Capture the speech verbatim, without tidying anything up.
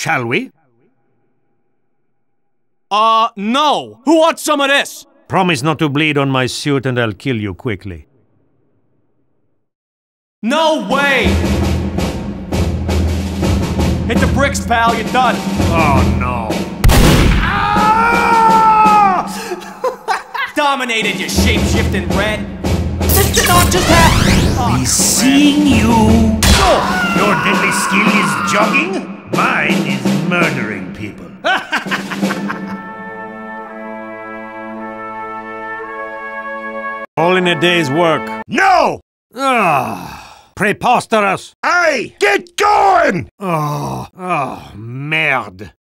Shall we? Uh, no! Who wants some of this? Promise not to bleed on my suit and I'll kill you quickly. No way! Hit the bricks, pal, you're done. Oh no. Dominated, you shape-shifting rat. This did not just happen. Oh, He's seeing you. Oh, your deadly skill is jogging. Mine is murdering people. All in a day's work. No! Ah, preposterous. Hey, get going! Oh, oh, merde.